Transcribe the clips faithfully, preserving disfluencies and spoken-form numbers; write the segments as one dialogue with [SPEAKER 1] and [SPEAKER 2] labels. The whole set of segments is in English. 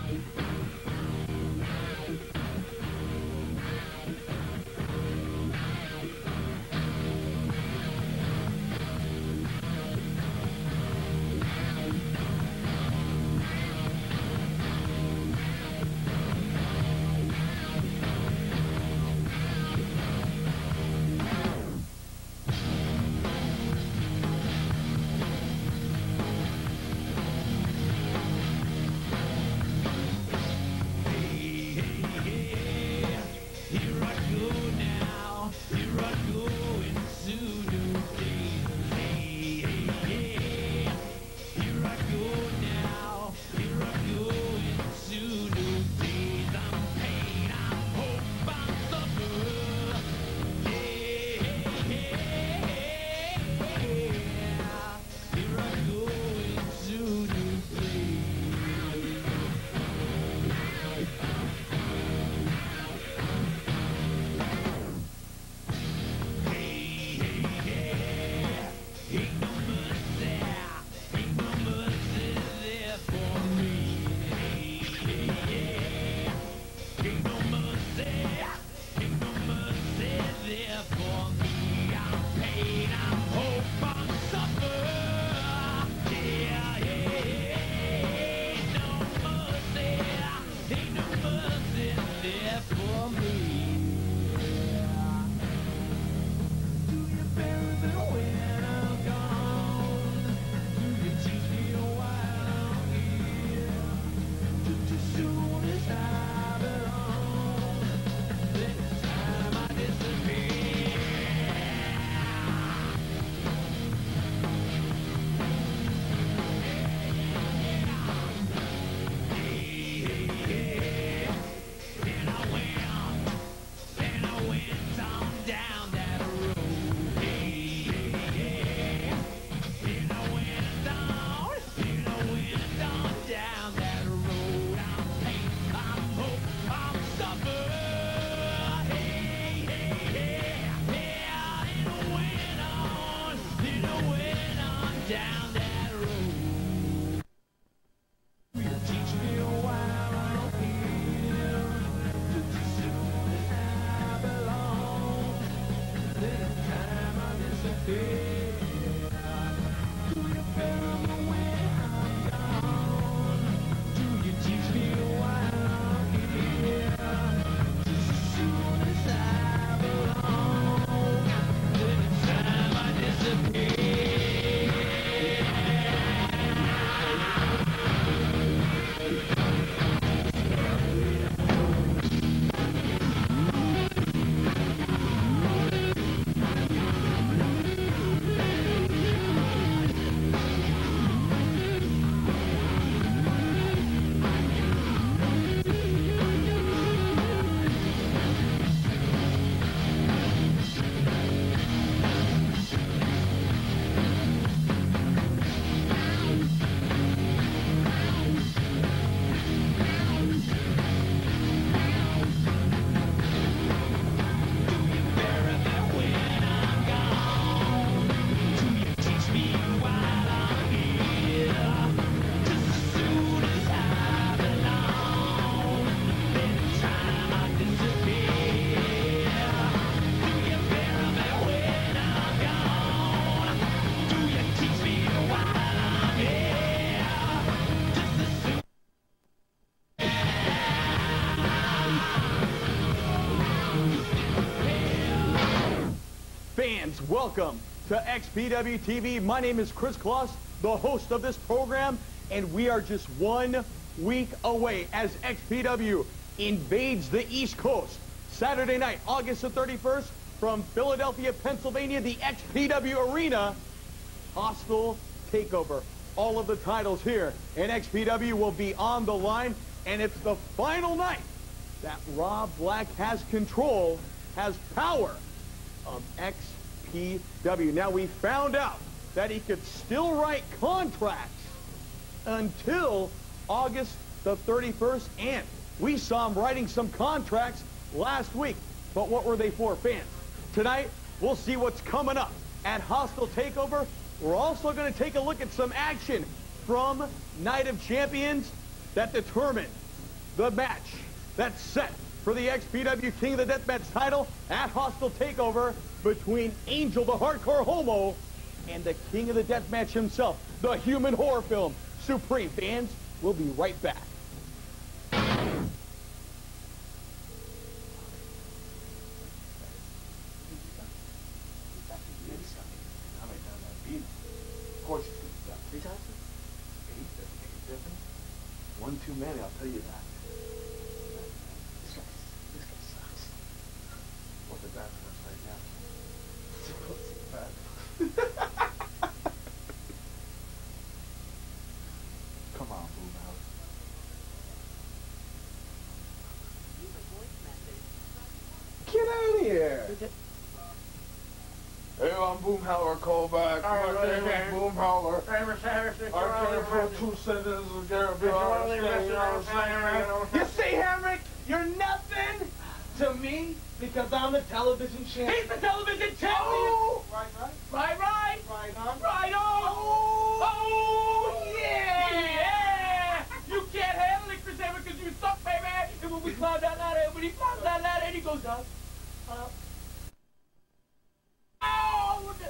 [SPEAKER 1] Fans, welcome to X P W T V. My name is Chris Kloss, the host of this program, and we are just one week away as X P W invades the East Coast. Saturday night, August the thirty-first, from Philadelphia, Pennsylvania, the X P W Arena, hostile takeover. All of the titles here in X P W will be on the line, and it's the final night that Rob Black has control, has power of X P W. Now, we found out that he could still write contracts until August the thirty-first, and we saw him writing some contracts last week. But what were they for, fans? Tonight, we'll see what's coming up at Hostile Takeover. We're also going to take a look at some action from Night of Champions that determined the match that's set for the X P W King of the Deathmatch title at Hostile Takeover between Angel, the hardcore homo, and the King of the Deathmatch himself, the human horror film, Supreme. Fans, we'll be right back.
[SPEAKER 2] Of course it's good stuff. Three times? Eight doesn't make a difference. One too many, I'll tell you that. This guy, this guy sucks. What's the bad for us right now? What's the bad? Come on, Boom House. Get out of here! Hey, I'm Boom Howler, call back.
[SPEAKER 3] All right,
[SPEAKER 2] My name
[SPEAKER 3] okay.
[SPEAKER 2] is Boom Howler.
[SPEAKER 3] Famous Harrison,
[SPEAKER 2] I can't put two sentences together. You know what I'm saying?
[SPEAKER 3] You see, Henrik, you're nothing to me because I'm the television champion. He's the television champion. Oh, right, right, right, right, right on, right on. Oh, oh yeah, yeah. You can't handle it, Chris Henrik, because you suck, baby. And when we climb that ladder, when he climbs that ladder, and he goes up, up. Oh, woo!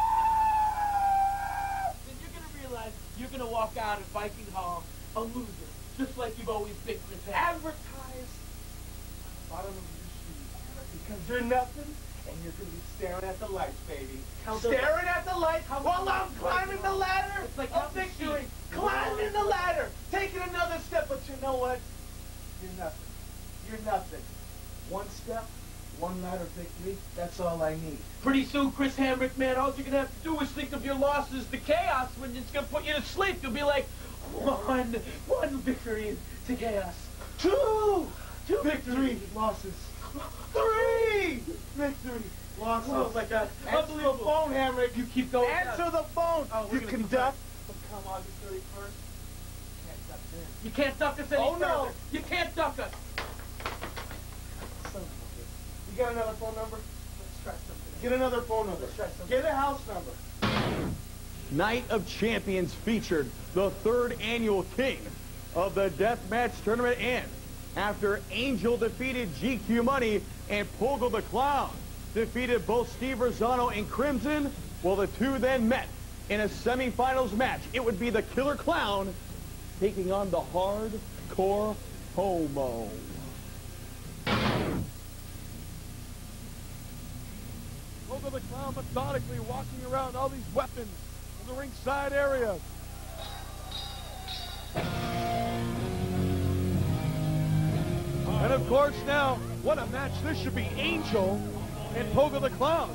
[SPEAKER 3] Then you're gonna realize you're gonna walk out of Viking Hall a loser, just like you've always been. Advertise bottom of your shoes because you're nothing, and you're gonna be staring at the lights, baby. Count staring at the lights while I'm climbing the ladder it's like of victory. Climbing the ladder, taking another step, but you know what? You're nothing. You're nothing. One step. One ladder victory, that's all I need. Pretty soon, Chris Hamrick, man, all you're gonna have to do is think of your losses, the chaos, when it's gonna put you to sleep. You'll be like, one, one victory to chaos. Two, two victory losses. Three victory losses. Oh my God! Answer the phone, Hamrick. You keep going. Answer down. the phone. Oh, you conduct. But come August thirty-first, you can't duck us any
[SPEAKER 1] Oh
[SPEAKER 3] further.
[SPEAKER 1] no!
[SPEAKER 3] You can't duck us. You got another phone number? Let's try something. Get another phone number. Let's try something. Get a house number.
[SPEAKER 1] Night of Champions featured the third annual King of the Deathmatch tournament, and after Angel defeated G Q Money and Pogo the Clown defeated both Steve Rosano and Crimson, well, the two then met in a semifinals match. It would be the Killer Clown taking on the Hardcore Homo. Pogo the Clown methodically walking around all these weapons in the ringside area. And of course now, what a match this should be. Angel and Pogo the Clown.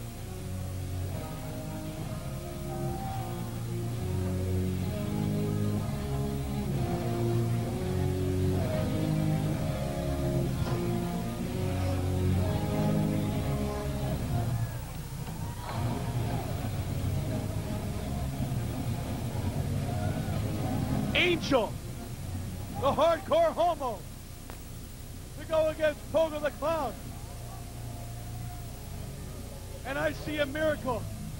[SPEAKER 1] Angel, the hardcore homo, to go against Pogo the Clown. And I see a miracle.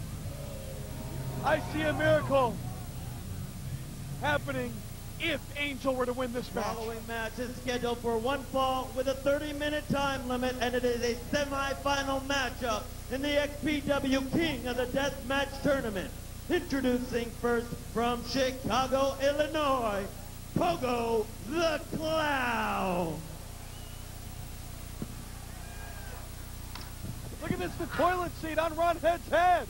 [SPEAKER 1] I see a miracle happening if Angel were to win this match.
[SPEAKER 4] Following match is scheduled for one fall with a thirty minute time limit, and it is a semi-final matchup in the X P W King of the Deathmatch Tournament. Introducing first from Chicago, Illinois, Pogo the Clown.
[SPEAKER 1] Look at this, the toilet seat on Ron Head's head.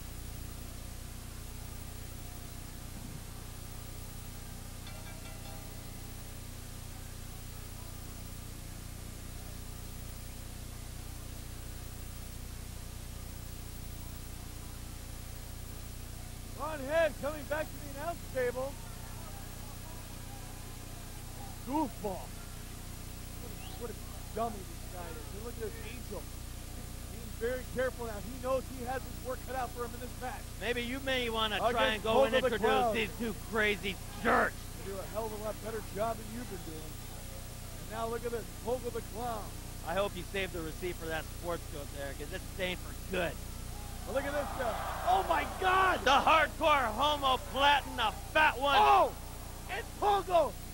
[SPEAKER 1] Ron Head coming back to the announce table. Goofball. What a, what a dummy this guy is. And look at this Angel. Very careful now. He knows he has his work cut out for him in this match.
[SPEAKER 4] Maybe you may want to
[SPEAKER 1] Against
[SPEAKER 4] try and go
[SPEAKER 1] Pogo
[SPEAKER 4] and
[SPEAKER 1] the
[SPEAKER 4] introduce
[SPEAKER 1] Clown.
[SPEAKER 4] these two crazy jerks.
[SPEAKER 1] You do a hell of a lot better job than you've been doing. And now look at this, Pogo the Clown.
[SPEAKER 4] I hope you saved the receipt for that sports coat there, because it's staying for good.
[SPEAKER 1] Well, look at this guy. Oh my God!
[SPEAKER 4] The hardcore homo platting the fat one.
[SPEAKER 1] Oh! And Pogo just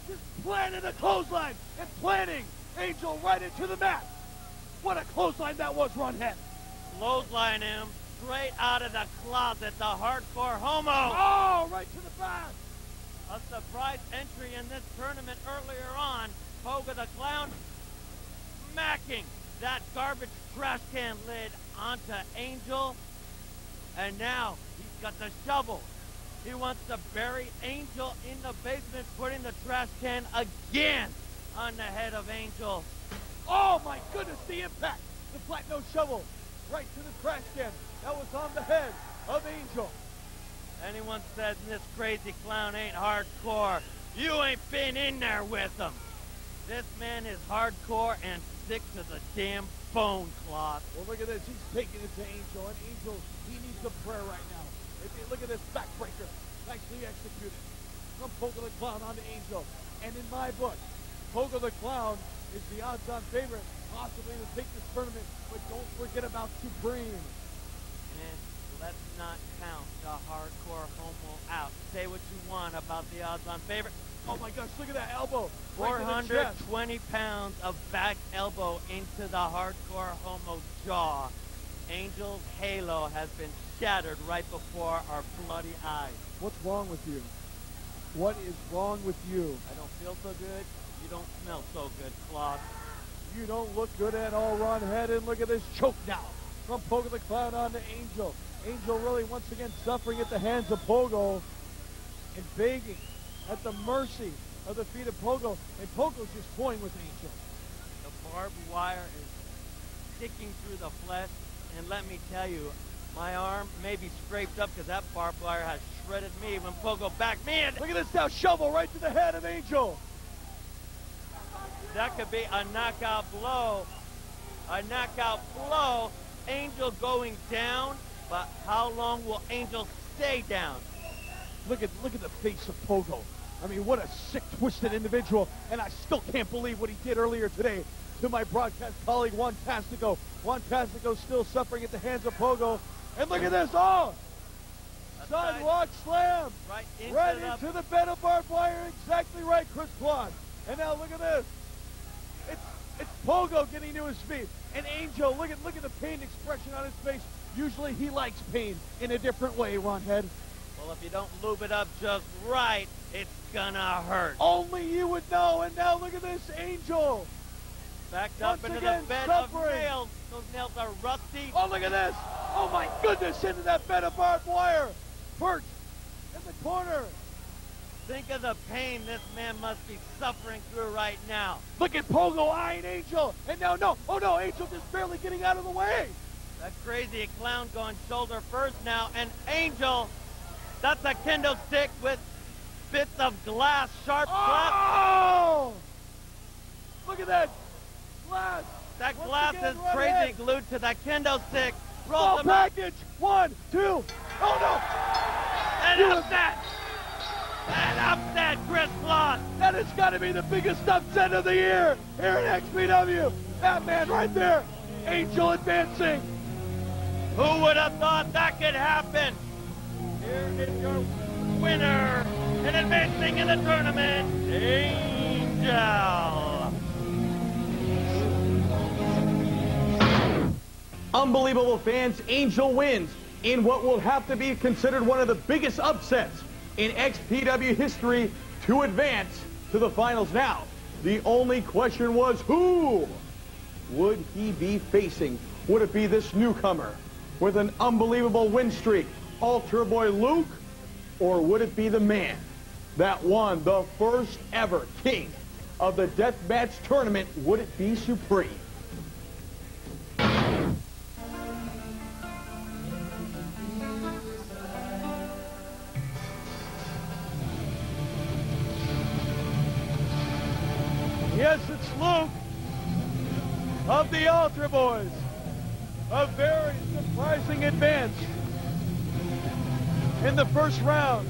[SPEAKER 3] landed a clothesline and planting Angel right into the mat. What a clothesline that was, Runhead.
[SPEAKER 4] Clothesline him straight out of the closet, the hardcore homo.
[SPEAKER 3] Oh, right to the back.
[SPEAKER 4] A surprise entry in this tournament earlier on. Pogo the Clown smacking that garbage trash can lid onto Angel. And now he's got the shovel. He wants to bury Angel in the basement, putting the trash can again on the head of Angel.
[SPEAKER 3] Oh my goodness, the impact. The flat nose shovel right to the trash can. That was on the head of Angel.
[SPEAKER 4] Anyone says this crazy clown ain't hardcore, you ain't been in there with him. This man is hardcore and sick to the damn bone, Cloth.
[SPEAKER 3] Well, look at this. He's taking it to Angel, and Angel, he needs a prayer right now. If you look at this backbreaker, nicely executed. From Pogo the Clown onto Angel. And in my book, Pogo the Clown is the odds-on favorite, possibly to take this tournament, but don't forget about Supreme.
[SPEAKER 4] And let's not count the hardcore homo out. Say what you want about the odds-on favorite.
[SPEAKER 3] Oh my gosh, look at that elbow.
[SPEAKER 4] four
[SPEAKER 3] Right
[SPEAKER 4] hundred twenty pounds of back elbow into the hardcore homo jaw. Angel's halo has been shattered right before our bloody eyes.
[SPEAKER 3] What's wrong with you? What is wrong with you?
[SPEAKER 4] I don't feel so good. You don't smell so good, Cloth.
[SPEAKER 3] You don't look good at all, Ron Head, and look at this choke now. From Pogo the Clown on to Angel. Angel really once again suffering at the hands of Pogo and begging at the mercy of the feet of Pogo. And Pogo's just toying with Angel.
[SPEAKER 4] The barbed wire is sticking through the flesh. And let me tell you, my arm may be scraped up because that barbed wire has shredded me when Pogo backed me in.
[SPEAKER 3] Look at this now, shovel right to the head of Angel.
[SPEAKER 4] That could be a knockout blow. A knockout blow. Angel going down, but how long will Angel stay down?
[SPEAKER 3] Look at look at the face of Pogo. I mean, what a sick, twisted individual. And I still can't believe what he did earlier today to my broadcast colleague, Juan Tastico. Juan Tastico still suffering at the hands of Pogo. And look at this, oh! Sidewalk slam!
[SPEAKER 4] Right into,
[SPEAKER 3] right
[SPEAKER 4] the...
[SPEAKER 3] into the bed of barbed wire. Exactly right, Chris Claude. And now look at this. It's it's Pogo getting to his feet. And Angel, look at look at the pain expression on his face. Usually he likes pain in a different way, Ron Head.
[SPEAKER 4] Well, if you don't lube it up just right, it's gonna hurt.
[SPEAKER 3] Only you would know. And now look at this, Angel.
[SPEAKER 4] Backed
[SPEAKER 3] Once
[SPEAKER 4] up into
[SPEAKER 3] again,
[SPEAKER 4] the bed
[SPEAKER 3] suffering.
[SPEAKER 4] of nails. Those nails are rusty.
[SPEAKER 3] Oh, look at this. Oh, my goodness, into that bed of barbed wire. Perched in the corner.
[SPEAKER 4] Think of the pain this man must be suffering through right now.
[SPEAKER 3] Look at Pogo eyeing Angel. And now, no. Oh, no, Angel just barely getting out of the way.
[SPEAKER 4] That crazy clown going shoulder first now. And Angel, that's a kendo stick with bits of glass, sharp glass.
[SPEAKER 3] Oh! Look at that. Glass.
[SPEAKER 4] That
[SPEAKER 3] Once
[SPEAKER 4] glass
[SPEAKER 3] again,
[SPEAKER 4] is
[SPEAKER 3] right
[SPEAKER 4] crazy
[SPEAKER 3] ahead.
[SPEAKER 4] glued to that kendo stick. Roll
[SPEAKER 3] Small
[SPEAKER 4] them out.
[SPEAKER 3] package. One, two. Oh, no.
[SPEAKER 4] And
[SPEAKER 3] You-
[SPEAKER 4] upset. And upset, Chris Claude.
[SPEAKER 3] That has got to be the biggest upset of the year here at X P W. That man right there. Angel advancing.
[SPEAKER 4] Who would have thought that could happen? Here is your winner and advancing in the tournament, Angel.
[SPEAKER 1] Unbelievable, fans. Angel wins in what will have to be considered one of the biggest upsets in X P W history to advance to the finals. Now, the only question was, who would he be facing? Would it be this newcomer with an unbelievable win streak, Altar Boy Luke, or would it be the man that won the first ever king of the deathmatch tournament? Would it be Supreme?
[SPEAKER 3] Yes, it's Luke of the Altar Boys. A very surprising advance in the first round.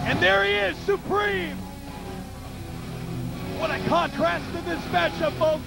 [SPEAKER 1] And there he is, Supreme. What a contrast to this matchup, folks.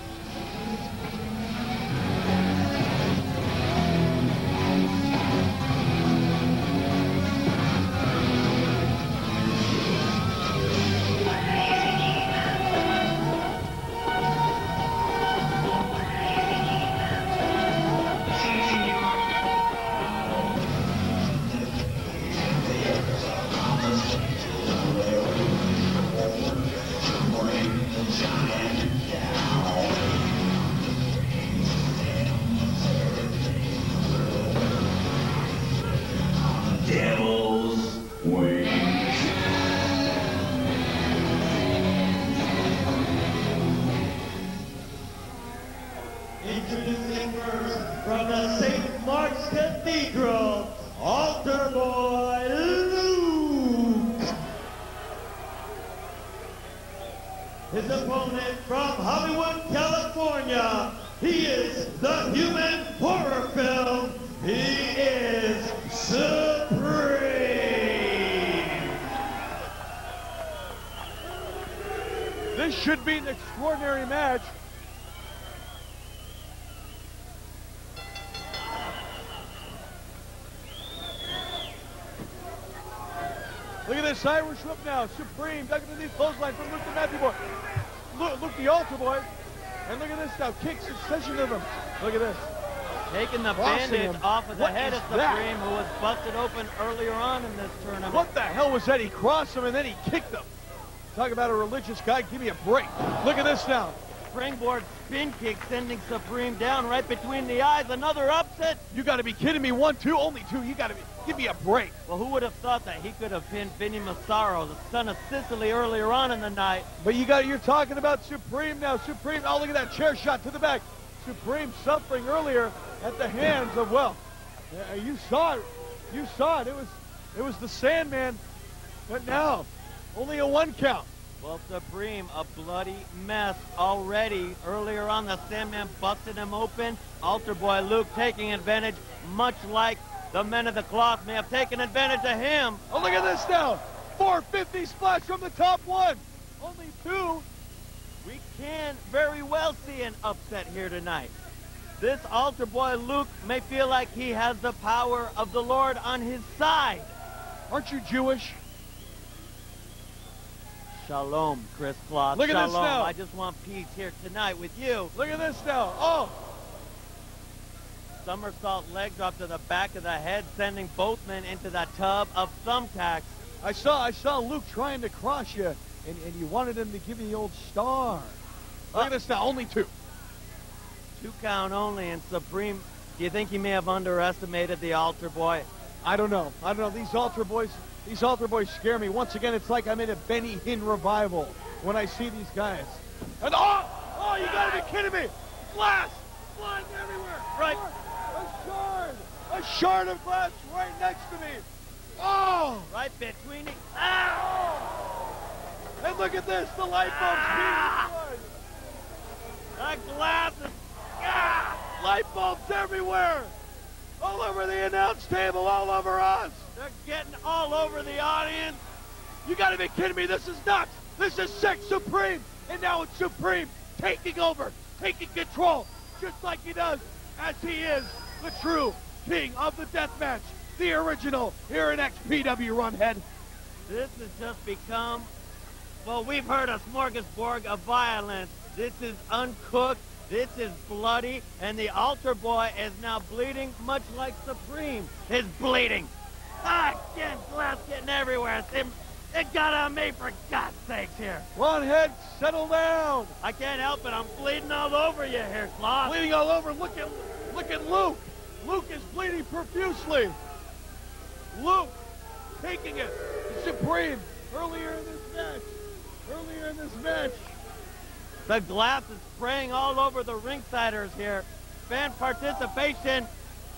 [SPEAKER 5] Devil's Wings.
[SPEAKER 4] Introducing first from the Saint Mark's Cathedral, Altar Boy Luke. His opponent from Hollywood, California, he is the human horror film. He is Supreme.
[SPEAKER 1] This should be an extraordinary match. Look at this Irish whip now. Supreme, ducking underneath clothesline from Luke the Matthew Boy. Luke, Luke the Altar Boy. And look at this now. Kick succession of them. Look at this.
[SPEAKER 6] Taking the
[SPEAKER 1] Crossing
[SPEAKER 6] bandage
[SPEAKER 1] him.
[SPEAKER 6] off of the
[SPEAKER 1] What
[SPEAKER 6] head
[SPEAKER 1] is
[SPEAKER 6] of Supreme,
[SPEAKER 1] that?
[SPEAKER 6] who was busted open earlier on in this tournament.
[SPEAKER 1] What the hell was that? He crossed him and then he kicked him. Talk about a religious guy. Give me a break. Look at this now.
[SPEAKER 6] Springboard spin kick sending Supreme down right between the eyes. Another upset.
[SPEAKER 1] You got to be kidding me. One, two, only two. You got to be. Give me a break.
[SPEAKER 6] Well, who would have thought that he could have pinned Vinny Massaro, the son of Sicily, earlier on in the night?
[SPEAKER 1] But you got. You're talking about Supreme now. Supreme. Oh, look at that chair shot to the back. Supreme suffering earlier at the hands of, well, yeah, you saw it. You saw it. It was, it was the Sandman. But now, only a one count.
[SPEAKER 6] Well, Supreme, a bloody mess already. Earlier on, the Sandman busted him open. Altar Boy Luke taking advantage, much like the men of the cloth may have taken advantage of him.
[SPEAKER 1] Oh, look at this now. four fifty splash from the top one. Only two.
[SPEAKER 6] We can very well see an upset here tonight. This Altar Boy Luke may feel like he has the power of the Lord on his side.
[SPEAKER 1] Aren't you Jewish?
[SPEAKER 6] Shalom, Chris Kloss.
[SPEAKER 1] Look at
[SPEAKER 6] Shalom.
[SPEAKER 1] this now.
[SPEAKER 6] I just want peace here tonight with you.
[SPEAKER 1] Look at this now. Oh.
[SPEAKER 6] Somersault leg drop to the back of the head, sending both men into that tub of thumbtacks.
[SPEAKER 1] I saw I saw Luke trying to cross you, and, and you wanted him to give you the old star. Look
[SPEAKER 6] Uh,
[SPEAKER 1] at this now. Only two.
[SPEAKER 6] Two count only, and Supreme, do you think he may have underestimated the Altar Boy?
[SPEAKER 1] I don't know. I don't know. These altar boys, these altar boys scare me. Once again, it's like I'm in a Benny Hinn revival when I see these guys. And oh, oh, you gotta be kidding me! Glass flying everywhere.
[SPEAKER 6] Right.
[SPEAKER 1] A shard, a shard of glass right next to me. Oh,
[SPEAKER 6] Right between the... Ow!
[SPEAKER 1] and look at this, the light bulbs being
[SPEAKER 6] The glass is... Ah!
[SPEAKER 1] light bulbs everywhere. All over the announce table, all over us.
[SPEAKER 6] They're getting all over the audience.
[SPEAKER 1] You gotta be kidding me. This is nuts. This is sick. Supreme. And now it's Supreme taking over, taking control, just like he does, as he is the true king of the deathmatch, the original here in X P W, Runhead.
[SPEAKER 6] This has just become... Well, we've heard a smorgasbord of violence. This is uncooked. This is bloody, and the Altar Boy is now bleeding, much like Supreme is bleeding. Ah, again, glass getting everywhere. It, it got on me, for God's sakes, here.
[SPEAKER 1] Runhead, settle down.
[SPEAKER 6] I can't help it. I'm bleeding all over you here, Claw.
[SPEAKER 1] Bleeding all over. Look at, look at Luke. Luke is bleeding profusely. Luke taking it. Supreme earlier in this match. Earlier in this match.
[SPEAKER 6] The glass is spraying all over the ringsiders here. Fan participation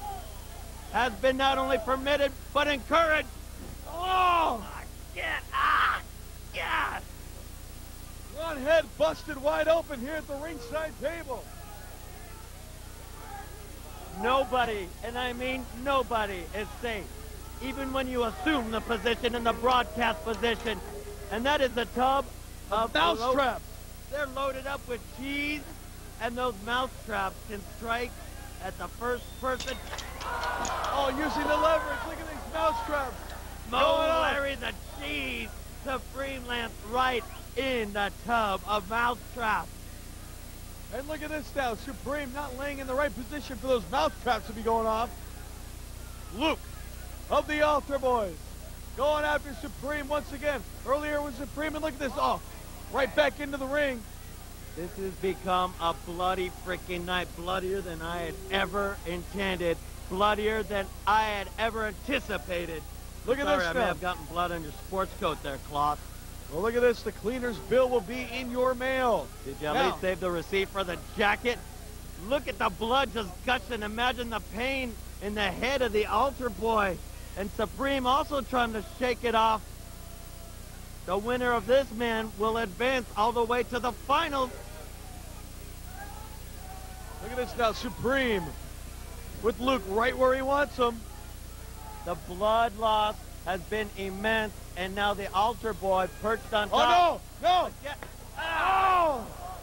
[SPEAKER 6] has been not only permitted, but encouraged. Oh, get ah, yes.
[SPEAKER 1] Runhead busted wide open here at the ringside table.
[SPEAKER 6] Nobody, and I mean nobody, is safe even when you assume the position in the broadcast position. And that is the tub of
[SPEAKER 1] mouse
[SPEAKER 6] lo-
[SPEAKER 1] traps.
[SPEAKER 6] They're loaded up with cheese, and those mouse traps can strike at the first person.
[SPEAKER 1] Oh, using the leverage. Look at these mouse traps.
[SPEAKER 6] Mo Larry the Cheese Supreme lands right in the tub of mouse traps.
[SPEAKER 1] And look at this now. Supreme not laying in the right position for those mouse traps to be going off. Luke of the Altar Boys going after Supreme once again. Earlier was Supreme, and look at this. Oh, right back into the ring.
[SPEAKER 6] This has become a bloody freaking night. Bloodier than I had ever intended. Bloodier than I had ever anticipated.
[SPEAKER 1] Look at
[SPEAKER 6] Sorry,
[SPEAKER 1] this
[SPEAKER 6] I may
[SPEAKER 1] now.
[SPEAKER 6] have gotten blood on your sports coat there, Cloth.
[SPEAKER 1] Well, look at this. The cleaner's bill will be in your mail.
[SPEAKER 6] Did you at
[SPEAKER 1] Now-
[SPEAKER 6] least save the receipt for the jacket? Look at the blood just gushing. Imagine the pain in the head of the Altar Boy. And Supreme also trying to shake it off. The winner of this man will advance all the way to the finals.
[SPEAKER 1] Look at this now. Supreme with Luke right where he wants him.
[SPEAKER 6] The blood loss has been immense, and now the Altar Boy perched on
[SPEAKER 1] Oh,
[SPEAKER 6] top.
[SPEAKER 1] no, no.
[SPEAKER 6] Yeah.
[SPEAKER 1] Oh!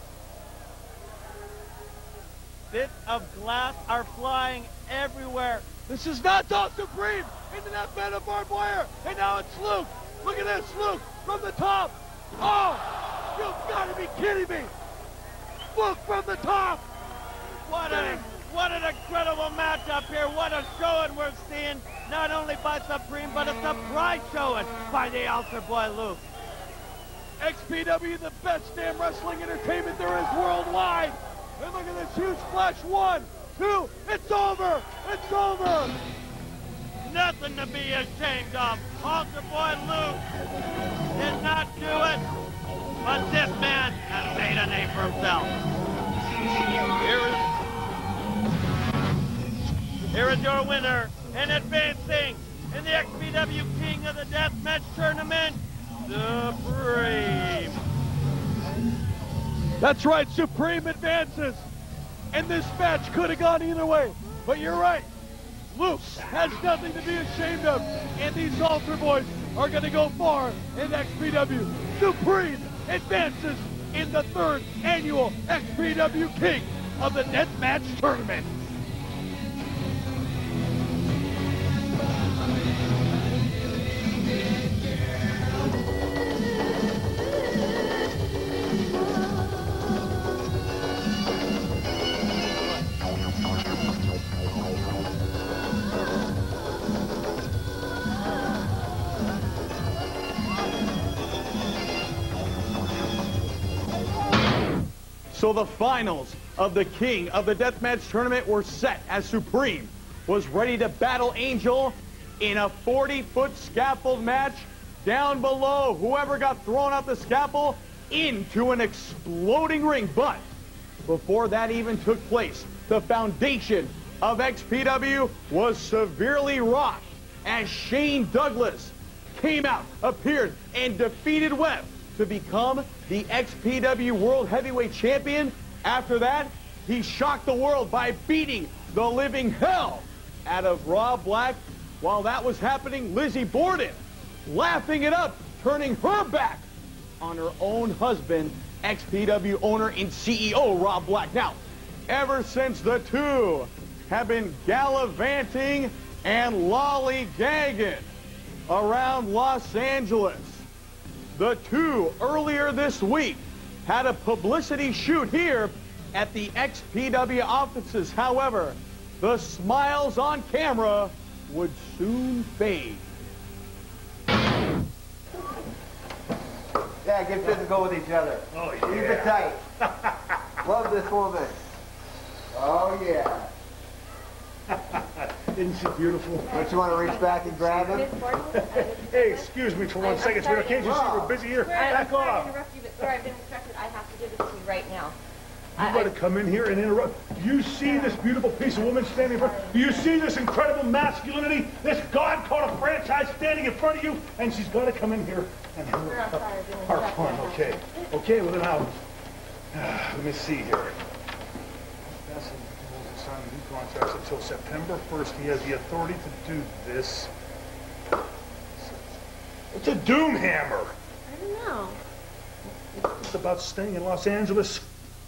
[SPEAKER 6] Bits of glass are flying everywhere.
[SPEAKER 1] This is not Dom Supreme into that bed of barbed wire. And now it's Luke. Look at this, Luke, from the top. Oh, you've got to be kidding me. Luke from the top.
[SPEAKER 6] What an, what an incredible matchup here. What a showing we're seeing, not only by Supreme, but a surprise showing by the Altar Boy Luke.
[SPEAKER 1] X P W, the best damn wrestling entertainment there is worldwide. And look at this huge splash. One, two, it's over. It's over.
[SPEAKER 6] Nothing to be ashamed of. Altar Boy Luke did not do it, but this man has made a name for himself. Here is, here is your winner, and advancing in the X P W King of the Deathmatch Tournament, Supreme.
[SPEAKER 1] That's right, Supreme advances. And this match could have gone either way. But you're right. Luke has nothing to be ashamed of. And these Altar Boys are going to go far in X P W. Supreme advances in the third annual X P W King of the Deathmatch Tournament. So the finals of the King of the Deathmatch Tournament were set as Supreme was ready to battle Angel in a forty-foot scaffold match down below. Whoever got thrown off the scaffold into an exploding ring. But before that even took place, the foundation of X P W was severely rocked as Shane Douglas came out, appeared, and defeated Webb to become the X P W World Heavyweight Champion. After that, he shocked the world by beating the living hell out of Rob Black. While that was happening, Lizzie Borden laughing it up, turning her back on her own husband, X P W owner and C E O Rob Black. Now, ever since the two have been gallivanting and lollygagging around Los Angeles, the two earlier this week had a publicity shoot here at the X P W offices. However, the smiles on camera would soon fade.
[SPEAKER 5] Yeah, get physical with each other.
[SPEAKER 2] Oh, yeah.
[SPEAKER 5] Keep it tight. Love this woman. Oh, yeah.
[SPEAKER 2] Isn't she beautiful?
[SPEAKER 5] Don't you want to reach back and grab him?
[SPEAKER 2] Hey, excuse me for one second, sweetheart. Can't you see we're busy here?
[SPEAKER 7] Swear, I'm
[SPEAKER 2] Back
[SPEAKER 7] sorry to
[SPEAKER 2] off.
[SPEAKER 7] interrupt you, but sir, I've been instructed I have to give this to you right now.
[SPEAKER 2] You
[SPEAKER 7] I-
[SPEAKER 2] gotta
[SPEAKER 7] I-
[SPEAKER 2] come in here and interrupt. Do you see this beautiful piece of woman standing in front? Do you see this incredible masculinity? This god called a franchise standing in front of you? And she's gotta come in here and
[SPEAKER 7] Sir, I'm
[SPEAKER 2] interrupt
[SPEAKER 7] sorry, I've been
[SPEAKER 2] our
[SPEAKER 7] interrupted.
[SPEAKER 2] fun, okay? Okay, well then I'll... let me see here. That's sign new contracts until September first. He has the authority to do this.
[SPEAKER 8] What's a doom hammer?
[SPEAKER 7] I don't know.
[SPEAKER 8] It's about staying in Los Angeles.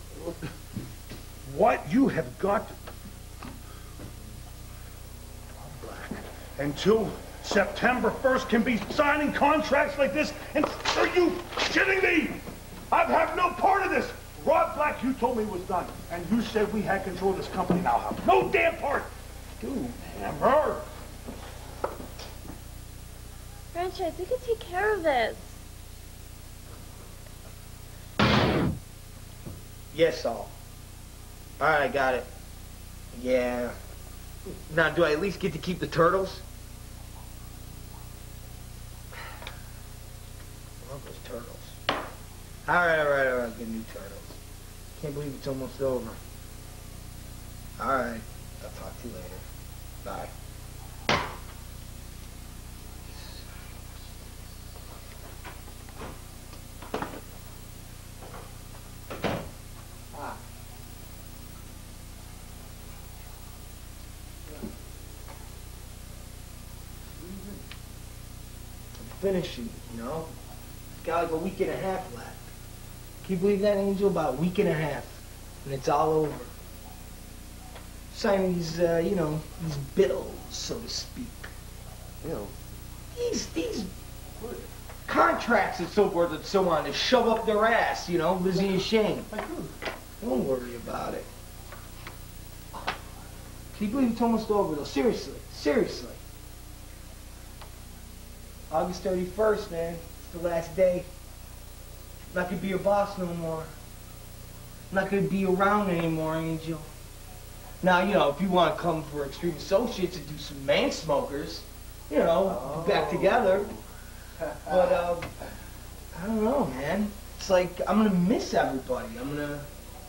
[SPEAKER 8] What you have got to... Black. Until September first can be signing contracts like this. And are you kidding me? I've had no part of this. Rod Black, you told me was done. And you said we had control of this company. Now have no damn part. Doom hammer.
[SPEAKER 7] Franchise, we could take care of this.
[SPEAKER 3] Yes, all. All right, I got it. Yeah. Now, do I at least get to keep the turtles? Love those turtles. All right, all right, all right. Get new turtles. Can't believe it's almost over. All right. I'll talk to you later. Bye. Finishing, you know? Got like a week and a half left. Can you believe that, Angel? About a week and a half, and it's all over. Signing these, uh, you know, these bills, so to speak.
[SPEAKER 2] Bills?
[SPEAKER 3] These, these contracts and so forth and so on to shove up their ass, you know, Lizzie and Shane. Don't worry about it. Can you believe it's almost over, though? Seriously, seriously. August thirty-first, man. It's the last day. I'm not gonna be your boss no more. I'm not gonna be around anymore, Angel. Now, you know, if you want to come for Extreme Associates and do some man smokers, you know, oh. back together. But, uh, I don't know, man. It's like, I'm gonna miss everybody. I'm gonna...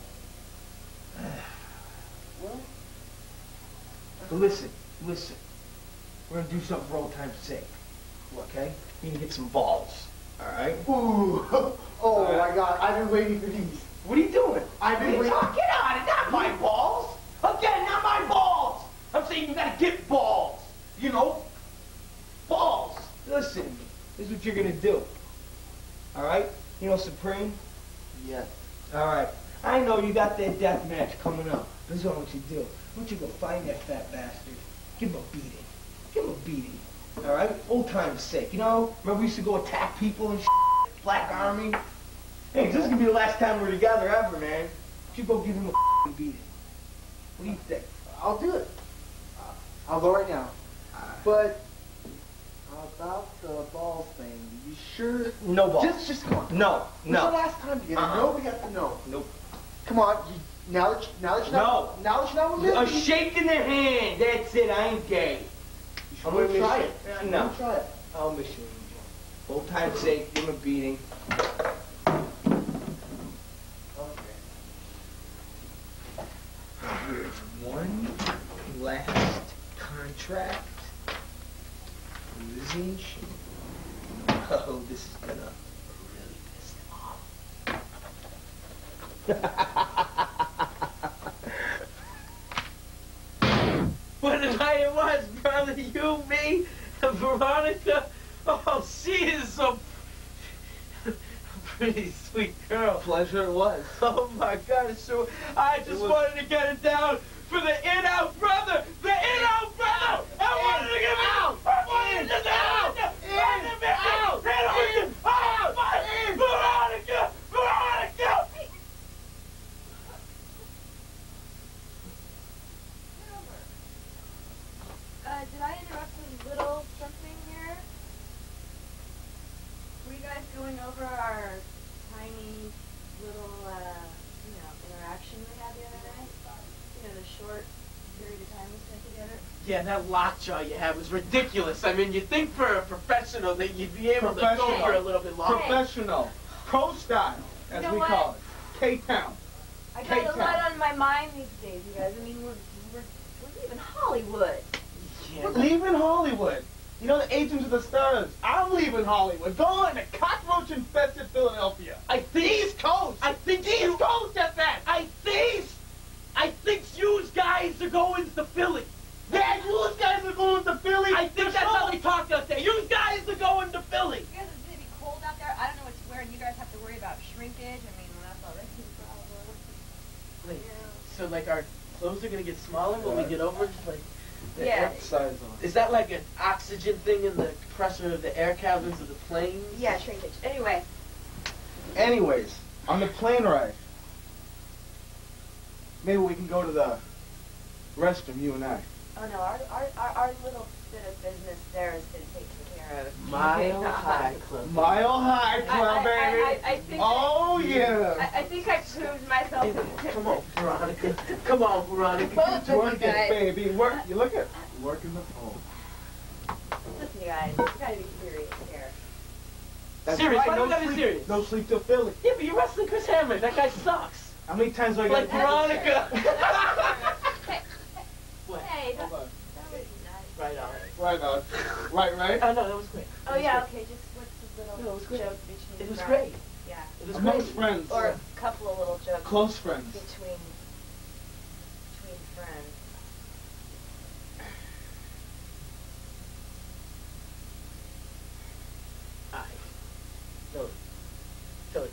[SPEAKER 3] Well... But listen, listen. We're gonna do something for old time's sake. Okay? You can get some balls. Alright?
[SPEAKER 5] Ooh. Oh right. My God. I've been waiting for these.
[SPEAKER 3] What are you doing?
[SPEAKER 5] I've been waiting.
[SPEAKER 3] Oh, get out of it. Not my balls. Again, not my balls. I'm saying you gotta get balls. You know? Balls. Listen to me. This is what you're gonna do. Alright? You know Supreme?
[SPEAKER 5] Yes.
[SPEAKER 3] Alright. I know you got that death match coming up. This is what I want you to do. I want you to go find that fat bastard. Give him a beating. Give him a beating. All right? Old time's sake. You know, remember we used to go attack people and shit? Black Army? Hey, this is going to be the last time we're together ever, man. You go give him a beating. What do you think?
[SPEAKER 5] I'll do it. I'll go right now. But about the balls thing, you sure?
[SPEAKER 3] No balls.
[SPEAKER 5] Just, just come on.
[SPEAKER 3] No,
[SPEAKER 5] When's
[SPEAKER 3] no.
[SPEAKER 5] the last time together?
[SPEAKER 3] Uh-uh.
[SPEAKER 5] Nobody has to know.
[SPEAKER 3] Nope.
[SPEAKER 5] Come on. You, now that you, now that you're not,
[SPEAKER 3] No.
[SPEAKER 5] now that you're not with
[SPEAKER 3] A
[SPEAKER 5] me.
[SPEAKER 3] shake in the hand. That's it. I ain't gay. I'm
[SPEAKER 5] gonna
[SPEAKER 3] gonna
[SPEAKER 5] try
[SPEAKER 3] miss
[SPEAKER 5] it.
[SPEAKER 3] you.
[SPEAKER 5] I'm
[SPEAKER 3] No.
[SPEAKER 5] gonna try it.
[SPEAKER 3] I'll miss you, Angel. Old time's sake, give him a beating.
[SPEAKER 5] Okay.
[SPEAKER 3] Here's one last contract. Losing shit. Oh, this is gonna really piss him off. What a night it was, brother. You, me, and Veronica. Oh, she is so pretty sweet girl.
[SPEAKER 5] Pleasure it was.
[SPEAKER 3] Oh my God, it's so. I just
[SPEAKER 5] was...
[SPEAKER 3] wanted to get it down for the in-out brother. The in-out brother. I wanted to get out. I wanted to get out. In, out, in, out, in. Veronica, Veronica.
[SPEAKER 7] Uh, did I interrupt a little something here? Were you guys going over our tiny little, uh, you know, interaction we had the other night? You know, the short period of time we spent together?
[SPEAKER 6] Yeah, that lockjaw you had was ridiculous. I mean, you'd think for a professional that you'd be able to go for a little bit longer.
[SPEAKER 1] Professional. Pro style, as
[SPEAKER 7] You know
[SPEAKER 1] we
[SPEAKER 7] what?
[SPEAKER 1] call it. K-Town.
[SPEAKER 7] I got
[SPEAKER 1] K-Town.
[SPEAKER 7] a lot on my mind these days, you guys. I mean, we're, we're, we're leaving Hollywood.
[SPEAKER 6] Yeah.
[SPEAKER 1] We're leaving Hollywood. You know, the agents of the stars. I'm leaving Hollywood. Going to cockroach-infested Philadelphia.
[SPEAKER 6] I think
[SPEAKER 1] East Coast.
[SPEAKER 6] I think
[SPEAKER 1] East
[SPEAKER 6] you,
[SPEAKER 1] Coast at that.
[SPEAKER 6] I think I think you guys are going to Philly.
[SPEAKER 1] Yeah, you guys are going to Philly.
[SPEAKER 6] I think that's how they talked out there. You guys are going to Philly.
[SPEAKER 7] You
[SPEAKER 3] so like our clothes are gonna get smaller when we get over, just like the
[SPEAKER 7] Yeah.
[SPEAKER 3] air size on. Is that like an oxygen thing in the compressor of the air cabins of the planes?
[SPEAKER 7] Yeah, shrinkage. Anyway.
[SPEAKER 5] Anyways, on the plane ride, maybe we can go to the restroom, you and I.
[SPEAKER 7] Oh no, our our our, our little bit of business there has been taken care of.
[SPEAKER 3] Mile High Club.
[SPEAKER 5] Mile High Club,
[SPEAKER 7] I,
[SPEAKER 5] baby.
[SPEAKER 7] I, I, I think
[SPEAKER 5] oh, yeah.
[SPEAKER 7] I, I think I proved myself.
[SPEAKER 3] Hey, come on, Veronica. Come on, Veronica.
[SPEAKER 5] Work it,
[SPEAKER 7] guys.
[SPEAKER 5] baby. Work. You look at working the phone.
[SPEAKER 7] Listen, you guys, you gotta be serious here.
[SPEAKER 5] That's
[SPEAKER 3] Serious?
[SPEAKER 5] right.
[SPEAKER 3] Why
[SPEAKER 5] No
[SPEAKER 3] do we gotta be
[SPEAKER 5] sleep,
[SPEAKER 3] serious?
[SPEAKER 5] no sleep till Philly.
[SPEAKER 3] Yeah, but you're wrestling Chris Hammond. That guy sucks.
[SPEAKER 5] How many times do I
[SPEAKER 3] Like
[SPEAKER 5] gotta
[SPEAKER 3] Veronica.
[SPEAKER 7] Hey,
[SPEAKER 3] What?
[SPEAKER 7] hey, that,
[SPEAKER 5] Hold on.
[SPEAKER 7] that was nice.
[SPEAKER 3] Right on.
[SPEAKER 5] Right on. Right, right?
[SPEAKER 3] Oh, no, that was great.
[SPEAKER 7] Oh yeah, okay, just what's the little
[SPEAKER 3] No, it was great.
[SPEAKER 7] joke between
[SPEAKER 3] It was
[SPEAKER 7] friends?
[SPEAKER 3] great.
[SPEAKER 7] Yeah.
[SPEAKER 3] It was
[SPEAKER 5] Amongst
[SPEAKER 3] great.
[SPEAKER 5] friends.
[SPEAKER 7] Or a couple of little jokes
[SPEAKER 5] Close friends.
[SPEAKER 7] between between friends.
[SPEAKER 3] Aye. Totally. Totally.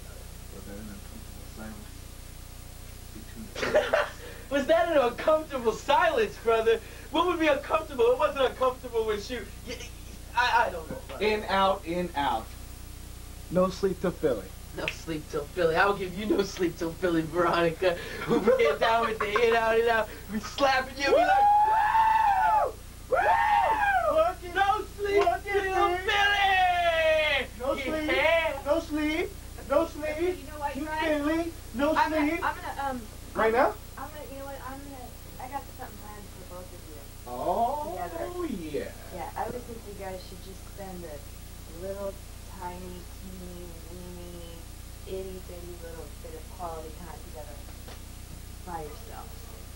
[SPEAKER 3] Was that an uncomfortable silence, brother? What would be uncomfortable? It wasn't uncomfortable when she... y- I, I don't know. brother.
[SPEAKER 5] In, out, in, out. No sleep till Philly.
[SPEAKER 3] No sleep till Philly. I will give you no sleep till Philly, Veronica. We'll be getting down with the in, out, in, out. We slapping you. Be like, woo! Woo!
[SPEAKER 5] Work it.
[SPEAKER 3] No sleep
[SPEAKER 5] Work it,
[SPEAKER 3] till
[SPEAKER 5] baby.
[SPEAKER 3] Philly!
[SPEAKER 5] No sleep.
[SPEAKER 3] Yeah.
[SPEAKER 5] No sleep. No
[SPEAKER 7] Okay,
[SPEAKER 5] sleep.
[SPEAKER 7] you know what,
[SPEAKER 5] To
[SPEAKER 7] right?
[SPEAKER 5] Philly. No
[SPEAKER 7] I'm gonna,
[SPEAKER 5] sleep.
[SPEAKER 7] I'm gonna um.
[SPEAKER 5] Right now?
[SPEAKER 7] I'm gonna, you know what? I'm gonna. I got something planned for both of you.
[SPEAKER 5] Oh,
[SPEAKER 7] Together.
[SPEAKER 5] yeah.
[SPEAKER 7] Yeah, I would think you guys should just spend a little tiny, teeny, weeny, itty bitty little bit of quality time together by yourselves.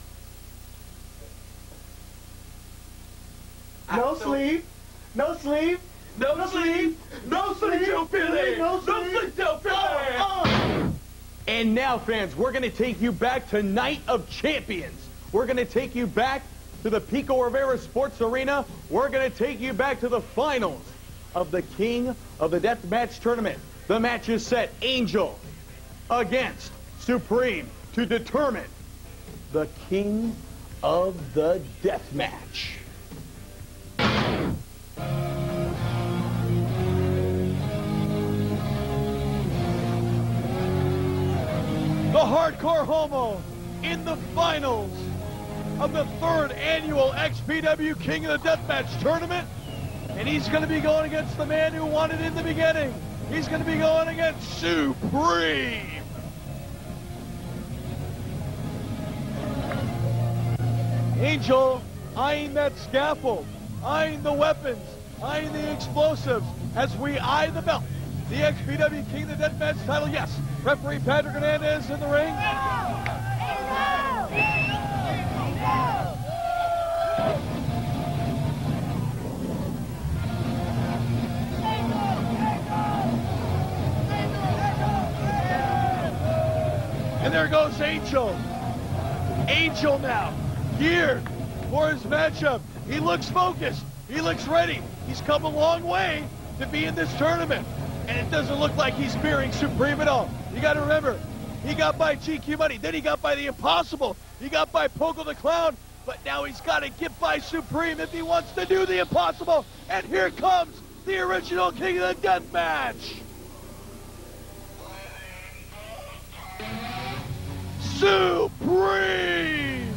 [SPEAKER 5] No
[SPEAKER 3] So-
[SPEAKER 5] sleep. No sleep.
[SPEAKER 3] No,
[SPEAKER 5] No
[SPEAKER 3] sleep.
[SPEAKER 5] sleep.
[SPEAKER 3] No sleep till Philly.
[SPEAKER 5] No
[SPEAKER 3] No
[SPEAKER 5] sleep.
[SPEAKER 3] sleep till Philly.
[SPEAKER 5] Oh,
[SPEAKER 1] And now, fans, we're going to take you back to Night of Champions. We're going to take you back to the Pico Rivera Sports Arena. We're going to take you back to the finals of the King of the Death Match Tournament. The match is set, Angel against Supreme, to determine the King of the Death Match. The Hardcore Homo in the finals of the third annual X P W King of the Deathmatch Tournament. And he's going to be going against the man who won it in the beginning. He's going to be going against Supreme. Angel eyeing that scaffold, eyeing the weapons, eyeing the explosives as we eye the belt. The X P W King of the Deathmatch title, yes. Referee Patrick Hernandez in the ring. And there goes Angel. Angel now, geared for his matchup. He looks focused. He looks ready. He's come a long way to be in this tournament. And it doesn't look like he's fearing Supreme at all. You got to remember, he got by G Q Money. Then he got by the Impossible. He got by Pogo the Clown. But now he's got to get by Supreme if he wants to do the impossible. And here comes the original King of the Death Match. Supreme!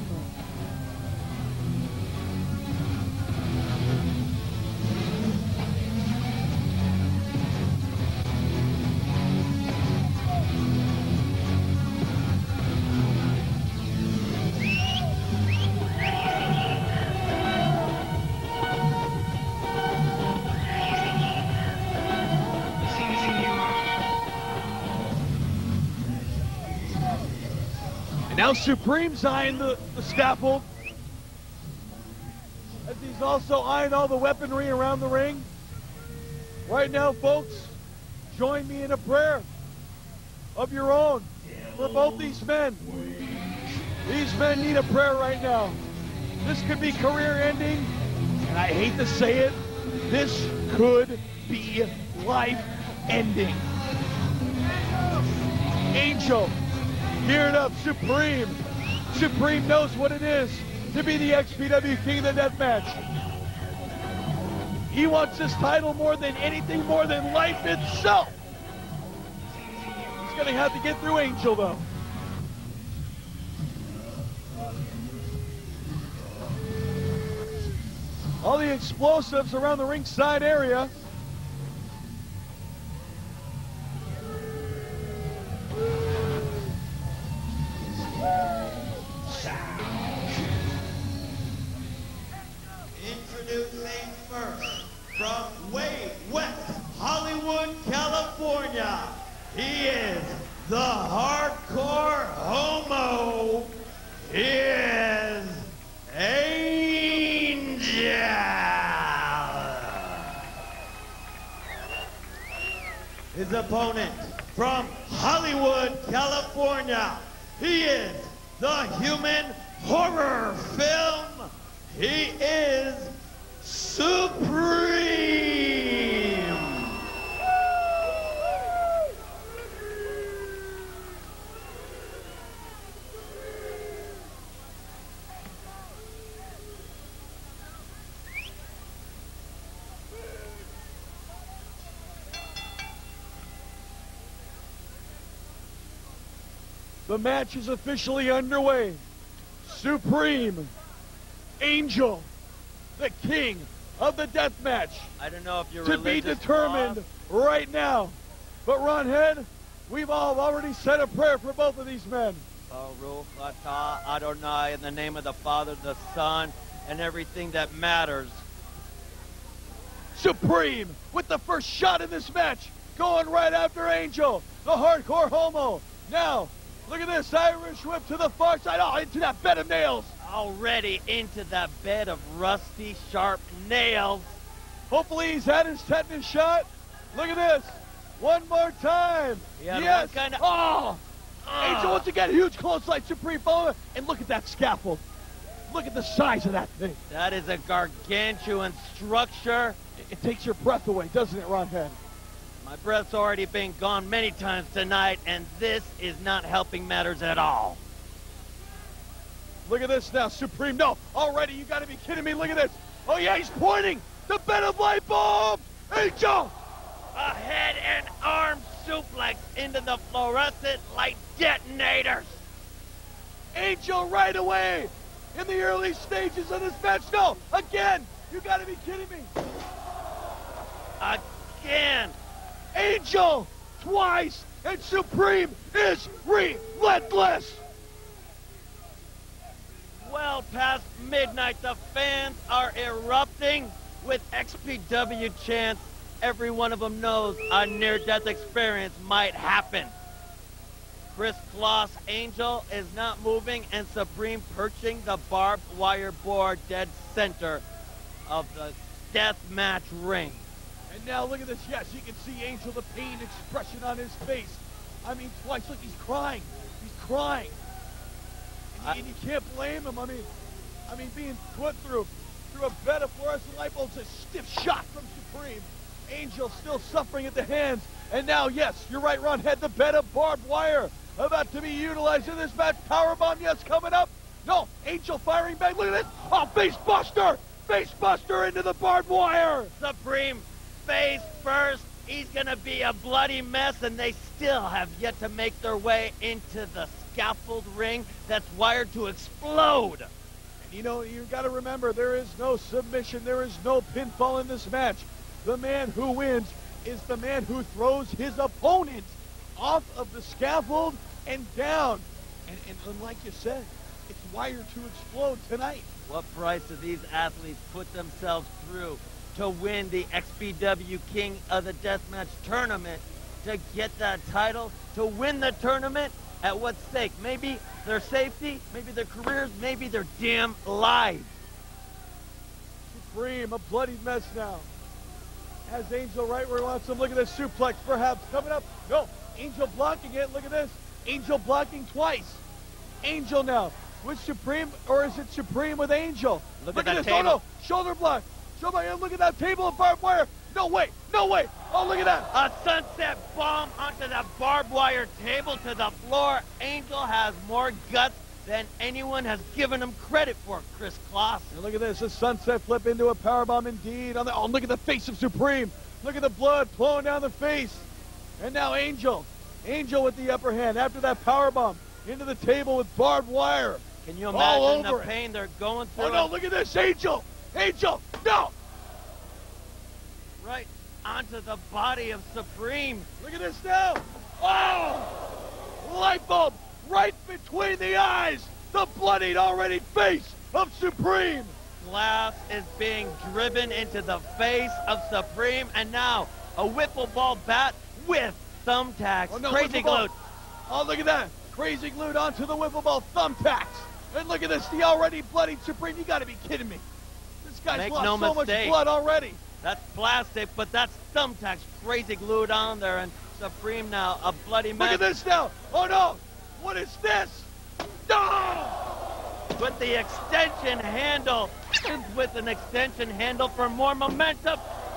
[SPEAKER 1] And now Supreme's eyeing the, the scaffold. As he's also eyeing all the weaponry around the ring. Right now, folks, join me in a prayer of your own for both these men. These men need a prayer right now. This could be career ending, and I hate to say it, this could be life ending. Angel, geared up, Supreme, Supreme knows what it is to be the X P W King of the Deathmatch. He wants this title more than anything, more than life itself. He's going to have to get through Angel, though. All the explosives around the ringside area.
[SPEAKER 4] Introducing first, from way west Hollywood, California, he is the hardcore homo. He is Angel. His opponent from Hollywood, California, he is the human horror film. He is Supreme.
[SPEAKER 1] The match is officially underway. Supreme Angel, the king of the death match.
[SPEAKER 6] I don't know if you're
[SPEAKER 1] to be
[SPEAKER 6] religious,
[SPEAKER 1] determined
[SPEAKER 6] Rob.
[SPEAKER 1] right now. But Ron Head, we've all already said a prayer for both of these men.
[SPEAKER 6] Baruch atah Adonai, in the name of the Father, the Son, and everything that matters.
[SPEAKER 1] Supreme with the first shot in this match, going right after Angel, the hardcore homo. Now, look at this Irish whip to the far side. Oh, into that bed of nails.
[SPEAKER 6] Already into that bed of rusty, sharp nails.
[SPEAKER 1] Hopefully he's had his tetanus shot. Look at this. One more time. Yes.
[SPEAKER 6] Kind of,
[SPEAKER 1] oh.
[SPEAKER 6] uh,
[SPEAKER 1] Angel once again, huge clothesline, Supreme follower. And look at that scaffold. Look at the size of that thing.
[SPEAKER 6] That is a gargantuan structure.
[SPEAKER 1] It, it takes your breath away, doesn't it, Ron Head?
[SPEAKER 6] My breath's already been gone many times tonight, and this is not helping matters at all.
[SPEAKER 1] Look at this now, Supreme. No, already, you gotta be kidding me. Look at this. Oh yeah, he's pointing. The bed of light bulb. Angel.
[SPEAKER 6] A head and arm suplex into the fluorescent light detonators.
[SPEAKER 1] Angel right away in the early stages of this match. No, again. You gotta be kidding me.
[SPEAKER 6] Again.
[SPEAKER 1] Angel twice, and Supreme is relentless.
[SPEAKER 6] Well past midnight, the fans are erupting with X P W chants. Every one of them knows a near-death experience might happen. Chris Kloss, Angel is not moving, and Supreme perching the barbed wire board dead center of the death match ring.
[SPEAKER 1] And now look at this. Yes, you can see Angel, the pain expression on his face. I mean, twice. Look, he's crying. He's crying. And,
[SPEAKER 6] I,
[SPEAKER 1] you, and you can't blame him. I mean, I mean, being put through through a bed of fluorescent light bulbs, a stiff shot from Supreme. Angel still suffering at the hands. And now, yes, you're right, Ron Head, the bed of barbed wire about to be utilized in this match. Powerbomb, yes, coming up. No, Angel firing back. Look at this. Oh, face buster. Face buster into the barbed wire.
[SPEAKER 6] Supreme face first. He's going to be a bloody mess, and they still have yet to make their way into the scaffold ring that's wired to explode.
[SPEAKER 1] And you know, you've got to remember, there is no submission. There is no pinfall in this match. The man who wins is the man who throws his opponent off of the scaffold and down. And, and, and like you said, it's wired to explode tonight.
[SPEAKER 6] What price do these athletes put themselves through to win the X P W King of the Deathmatch tournament, to get that title, to win the tournament? At what stake? Maybe their safety, maybe their careers, maybe their damn lives.
[SPEAKER 1] Supreme, a bloody mess now. Has Angel right where he wants him. Look at this suplex, perhaps coming up. No, Angel blocking it. Look at this. Angel blocking twice. Angel now with Supreme, or is it Supreme with Angel?
[SPEAKER 6] Look,
[SPEAKER 1] look
[SPEAKER 6] at,
[SPEAKER 1] at
[SPEAKER 6] that
[SPEAKER 1] this.
[SPEAKER 6] table.
[SPEAKER 1] Oh no, shoulder block. Somebody, look at that table of barbed wire. No way, no way. Oh, look at that.
[SPEAKER 6] A sunset bomb onto the barbed wire table to the floor. Angel has more guts than anyone has given him credit for, Chris Kloss.
[SPEAKER 1] And look at this, a sunset flip into a powerbomb indeed. On the, oh, look at the face of Supreme. Look at the blood flowing down the face. And now Angel. Angel with the upper hand after that powerbomb into the table with barbed wire.
[SPEAKER 6] Can you
[SPEAKER 1] All
[SPEAKER 6] imagine
[SPEAKER 1] over
[SPEAKER 6] the
[SPEAKER 1] it.
[SPEAKER 6] pain they're going through?
[SPEAKER 1] Oh no, look at this, Angel! Angel, no!
[SPEAKER 6] Right onto the body of Supreme.
[SPEAKER 1] Look at this now! Oh! Light bulb right between the eyes! The bloodied already face of Supreme!
[SPEAKER 6] Glass is being driven into the face of Supreme, and now a wiffle ball bat with thumbtacks.
[SPEAKER 1] Oh, no,
[SPEAKER 6] Crazy
[SPEAKER 1] wiffle ball.
[SPEAKER 6] glued.
[SPEAKER 1] Oh, look at that! Crazy glued onto the wiffle ball thumbtacks! And look at this, the already bloodied Supreme. You gotta be kidding me. This guy's
[SPEAKER 6] Make
[SPEAKER 1] lost
[SPEAKER 6] no
[SPEAKER 1] so much
[SPEAKER 6] mistake.
[SPEAKER 1] blood already.
[SPEAKER 6] That's plastic, but that's thumbtacks crazy glued on there, and Supreme now a bloody
[SPEAKER 1] Look
[SPEAKER 6] mess.
[SPEAKER 1] at this now! Oh no! What is this? No!
[SPEAKER 6] With the extension handle, with an extension handle for more momentum.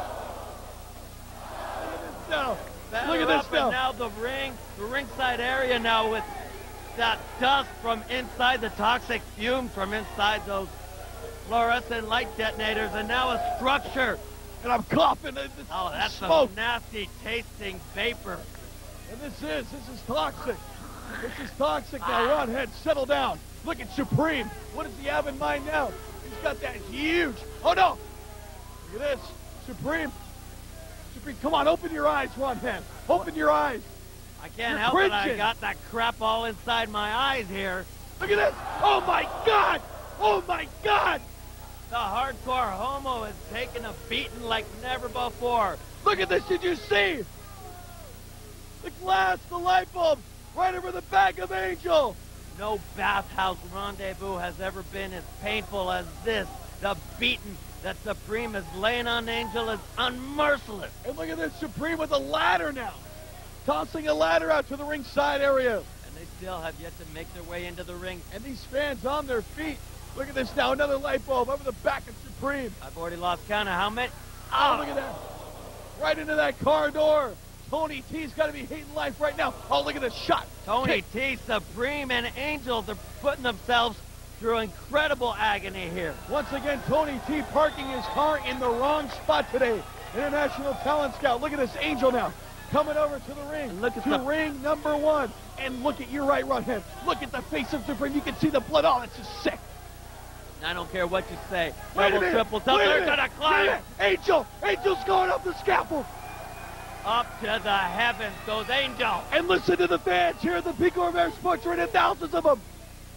[SPEAKER 1] No!
[SPEAKER 6] Batter
[SPEAKER 1] Look at this
[SPEAKER 6] up,
[SPEAKER 1] now.
[SPEAKER 6] and now the ring, the ringside area now with that dust from inside, the toxic fumes from inside those fluorescent light detonators, and now a structure.
[SPEAKER 1] And I'm coughing. and This
[SPEAKER 6] Oh, that's
[SPEAKER 1] smoke.
[SPEAKER 6] some nasty tasting vapor.
[SPEAKER 1] And this is, this is toxic. This is toxic now. Ron Head, settle down. Look at Supreme. What does he have in mind now? He's got that huge. Oh no! Look at this. Supreme. Supreme, come on, open your eyes, Ron Head. Open your eyes.
[SPEAKER 6] I can't
[SPEAKER 1] You're
[SPEAKER 6] help it. I
[SPEAKER 1] cringing.
[SPEAKER 6] got that crap all inside my eyes here.
[SPEAKER 1] Look at this. Oh my God! Oh my God!
[SPEAKER 6] The hardcore homo is taking a beating like never before.
[SPEAKER 1] Look at this. Did you see? The glass, the light bulb, right over the back of Angel.
[SPEAKER 6] No bathhouse rendezvous has ever been as painful as this. The beating that Supreme is laying on Angel is unmerciless.
[SPEAKER 1] And look at this, Supreme with a ladder now. Tossing a ladder out to the ringside area.
[SPEAKER 6] And they still have yet to make their way into the ring.
[SPEAKER 1] And these fans on their feet. Look at this now, another light bulb over the back of Supreme.
[SPEAKER 6] I've already lost count of how many.
[SPEAKER 1] Oh, look at that. Right into that car door. Tony T's got to be hating life right now. Oh, look at this shot.
[SPEAKER 6] Tony
[SPEAKER 1] Kick.
[SPEAKER 6] T, Supreme, and Angel, they're putting themselves through incredible agony here.
[SPEAKER 1] Once again, Tony T parking his car in the wrong spot today. International Talent Scout. Look at this Angel now. Coming over to the ring.
[SPEAKER 6] And look at
[SPEAKER 1] to
[SPEAKER 6] the-
[SPEAKER 1] ring number one. And look at your right, right hand. Look at the face of Supreme. You can see the blood. Oh, that's just sick.
[SPEAKER 6] I don't care what you say.
[SPEAKER 1] Wait a
[SPEAKER 6] Double,
[SPEAKER 1] minute.
[SPEAKER 6] triple, double.
[SPEAKER 1] Wait a
[SPEAKER 6] They're
[SPEAKER 1] minute.
[SPEAKER 6] gonna
[SPEAKER 1] Wait a
[SPEAKER 6] climb
[SPEAKER 1] minute. Angel. Angel's going up the scaffold.
[SPEAKER 6] up to the heavens goes Angel.
[SPEAKER 1] And listen to the fans here at the Pico Rivera Sports Arena. Thousands of them.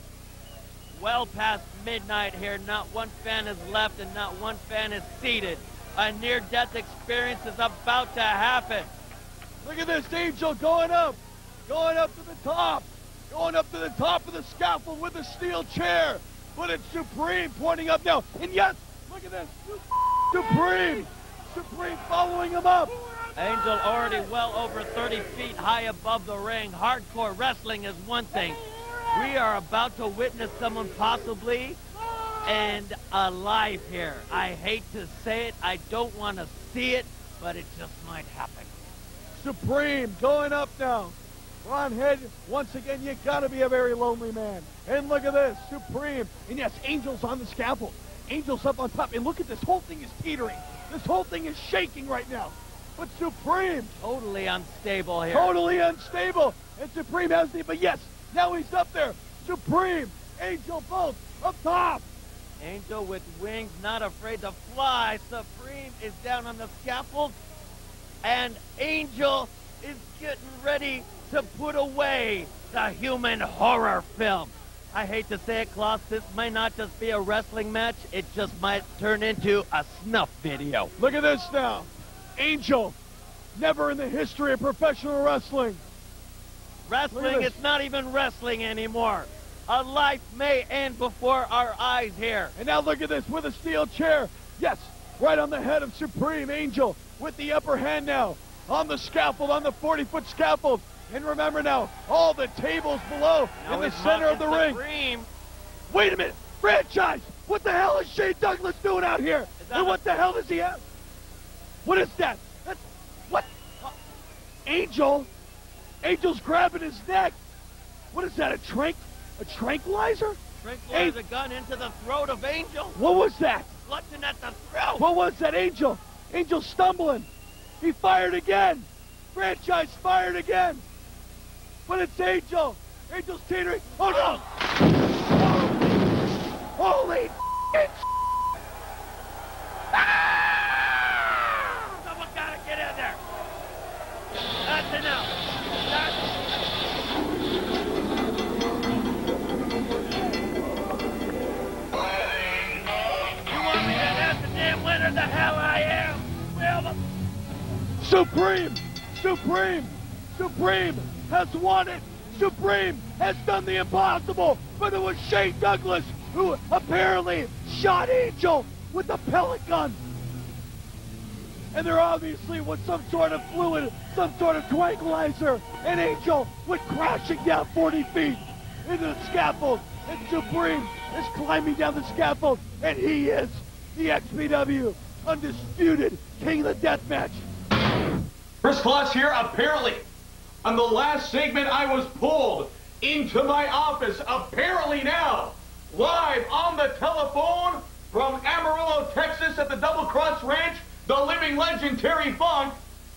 [SPEAKER 6] Well past midnight here. Not one fan is left and not one fan is seated. A near-death experience is about to happen.
[SPEAKER 1] Look at this Angel going up. Going up to the top. Going up to the top of the scaffold with a steel chair. But it's Supreme pointing up now. And yes, look at this. Supreme. Supreme following him up.
[SPEAKER 6] Angel already well over thirty feet high above the ring. Hardcore wrestling is one thing. We are about to witness someone possibly and alive here. I hate to say it. I don't want to see it, but it just might happen.
[SPEAKER 1] Supreme going up now. Ron Head, once again, you gotta be a very lonely man. And look at this, Supreme. And yes, Angel's on the scaffold. Angel's up on top. And look at this, whole thing is teetering. This whole thing is shaking right now. But Supreme,
[SPEAKER 6] Totally unstable here.
[SPEAKER 1] totally unstable. And Supreme has the, but yes, now he's up there. Supreme, Angel both up top.
[SPEAKER 6] Angel with wings, not afraid to fly. Supreme is down on the scaffold. And Angel is getting ready to put away the human horror film. I hate to say it, Klaus, this might not just be a wrestling match. It just might turn into a snuff video.
[SPEAKER 1] Look at this now. Angel, never in the history of professional wrestling.
[SPEAKER 6] Wrestling
[SPEAKER 1] this.
[SPEAKER 6] is not even wrestling anymore. A life may end before our eyes here.
[SPEAKER 1] And now look at this with a steel chair. Yes, right on the head of Supreme Angel with the upper hand now. On the scaffold, on the forty-foot scaffold. And remember now, all the tables below
[SPEAKER 6] Now
[SPEAKER 1] in the
[SPEAKER 6] he's
[SPEAKER 1] center of the
[SPEAKER 6] mocking
[SPEAKER 1] ring.
[SPEAKER 6] Supreme.
[SPEAKER 1] Wait a minute. Franchise! What the hell is Shane Douglas doing out here?
[SPEAKER 6] Is that
[SPEAKER 1] And
[SPEAKER 6] a-
[SPEAKER 1] what the hell does he have? What is that? That's, what? Uh, Angel? Angel's grabbing his neck. What is that, a trank? A tranquilizer?
[SPEAKER 6] Tranquilizer gun into the throat of Angel.
[SPEAKER 1] What was that?
[SPEAKER 6] Clutching at the throat.
[SPEAKER 1] What was that, Angel? Angel stumbling. He fired again. Franchise fired again. But it's Angel. Angel's teetering. Oh, no. Oh. Holy f***ing
[SPEAKER 6] Ah! Someone gotta get in there. That's enough. That's... You want me to have the damn winner? The hell I am. Well,
[SPEAKER 1] Supreme! Supreme! Supreme has won it! Supreme has done the impossible! But it was Shane Douglas who apparently shot Angel with a pellet gun! And there obviously was some sort of fluid, some sort of tranquilizer, and Angel went crashing down forty feet into the scaffold, and Supreme is climbing down the scaffold, and he is the X P W undisputed King of the Deathmatch. Chris Kloss here. Apparently, on the last segment, I was pulled into my office. Apparently now, live on the telephone from Amarillo, Texas at the Double Cross Ranch, the living legend, Terry Funk.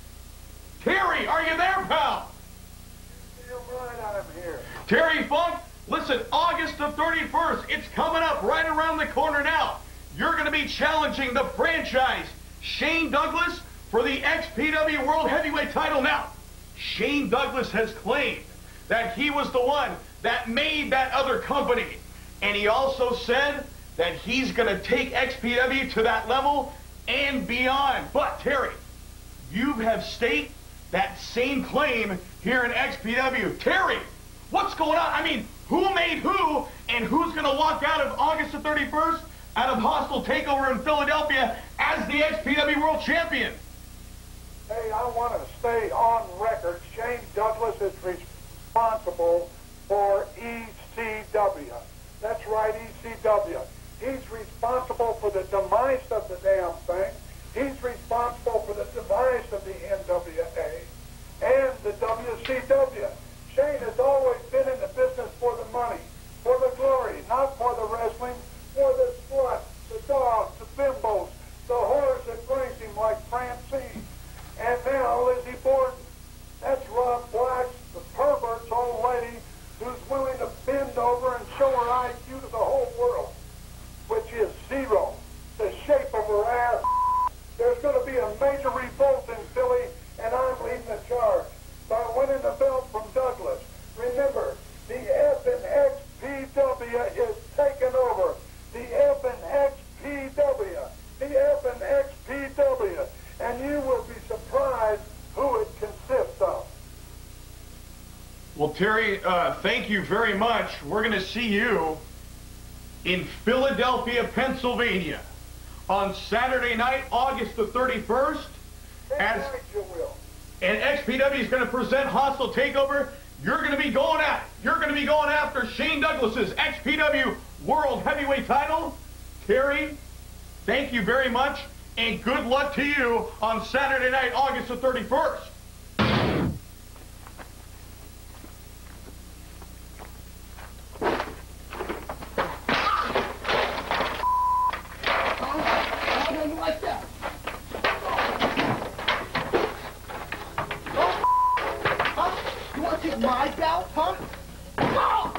[SPEAKER 1] Terry, are you there, pal?
[SPEAKER 9] You're right, I'm here.
[SPEAKER 1] Terry Funk, listen, August the thirty-first, it's coming up right around the corner now. You're going to be challenging the franchise, Shane Douglas, for the X P W World Heavyweight title. Now, Shane Douglas has claimed that he was the one that made that other company. And he also said that he's going to take X P W to that level and beyond. But, Terry, you have staked that same claim here in X P W. Terry, what's going on? I mean, who made who, and who's going to walk out of August the thirty-first out of Hostile Takeover in Philadelphia as the X P W World Champion?
[SPEAKER 9] Hey, I want to stay on record. Shane Douglas is responsible for E C W. That's right, E C W. He's responsible for the demise of the damn thing. He's responsible for the demise of the N W A and the W C W. Shane has always been in the business for the money, for the glory, not for the wrestling, for the slut, the dogs, the bimbos, the whores that brings him like Francine. And now Lizzie Borden. That's Rob Black, the pervert's old lady who's willing to bend over and show her I Q to the whole world, which is zero, the shape of her ass. There's going to be a major revolt in Philly, and I'm leading the charge by winning the belt from Douglas. Remember, the F and X P W is taking over. The F and X P W. The F and X P W. And you will be surprised who it consists of.
[SPEAKER 1] Well, Terry, uh, thank you very much. We're going to see you in Philadelphia, Pennsylvania on Saturday night, August the thirty-first. As,
[SPEAKER 9] you will.
[SPEAKER 1] and X P W is going to present Hostile Takeover. You're going to be going at You're going to be going after Shane Douglas's X P W World Heavyweight title. Terry, thank you very much, and good luck to you on Saturday night, August the thirty-first.
[SPEAKER 5] My belt, huh? Oh!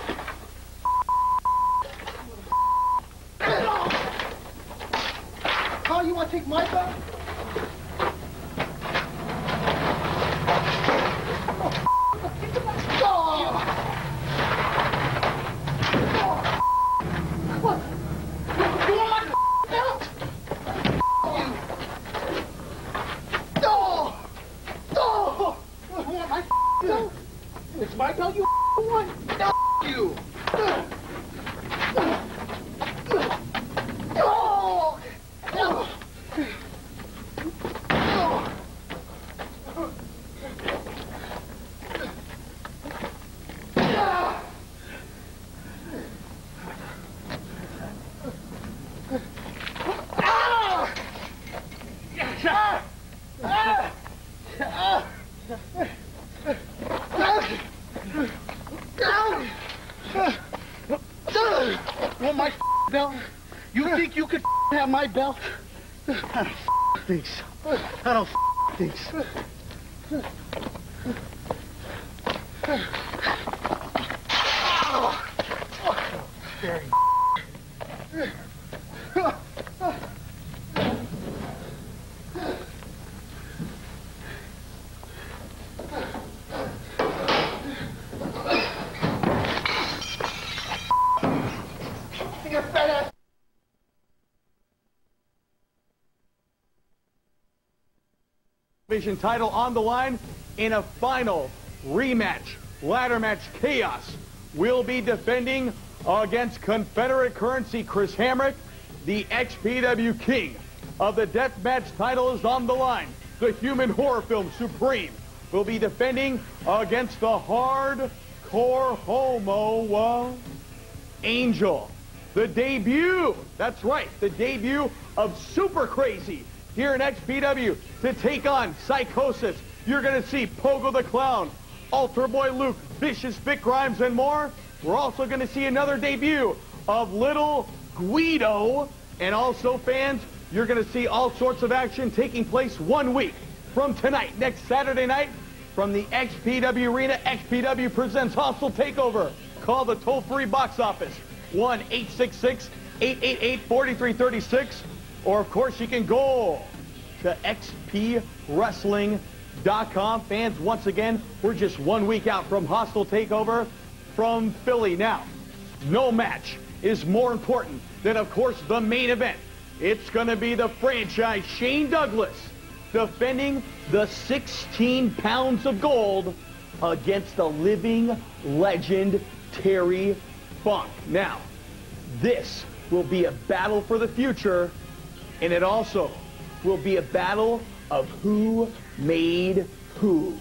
[SPEAKER 5] Oh, you want to take my belt? What? You want my belt? Oh! Oh! You want my belt? It's my belt you want. You. Oh! Oh!
[SPEAKER 10] belt? You think you could have my belt? I don't think so. I don't think so. There you
[SPEAKER 1] Division title on the line in a final rematch, ladder match chaos. Will be defending against Confederate Currency Chris Hamrick. The X P W King of the Deathmatch title is on the line. The human horror film Supreme will be defending against the hardcore homo uh, Angel. The debut, that's right, the debut of Super Crazy here in X P W to take on Psychosis. You're going to see Pogo the Clown, Altar Boy Luke, Vicious Vic Grimes, and more. We're also going to see another debut of Little Guido. And also, fans, you're going to see all sorts of action taking place one week from tonight, next Saturday night, from the X P W Arena. X P W presents Hostile Takeover. Call the toll-free box office, one eight six six, eight eight eight, four three three six. Or, of course, you can go to X P wrestling dot com. Fans, once again, we're just one week out from Hostile Takeover from Philly. Now, no match is more important than, of course, the main event. It's going to be the franchise Shane Douglas defending the sixteen pounds of gold against the living legend Terry Funk. Now, this will be a battle for the future, and it also will be a battle of who made who.